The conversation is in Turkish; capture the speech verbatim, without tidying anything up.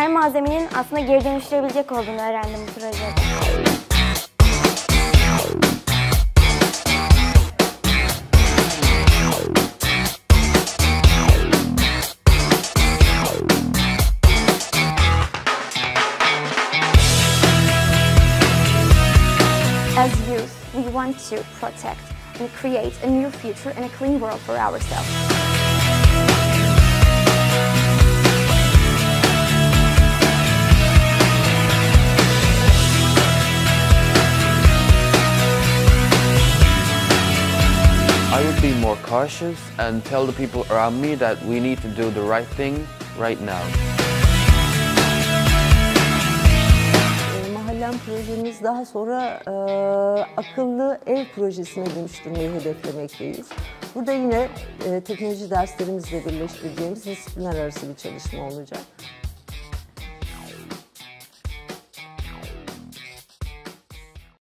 her malzemenin aslında geri dönüştürebilecek olduğunu öğrendim bu projede. As youth, we want to protect and create a new future and a clean world for ourselves. I would be more cautious and tell the people around me that we need to do the right thing right now. Mahallem projemiz daha sonra e, akıllı ev projesine dönüştürmeyi hedeflemekteyiz. Burada yine e, teknoloji derslerimizle birleştireceğimiz disiplinler arası bir çalışma olacak.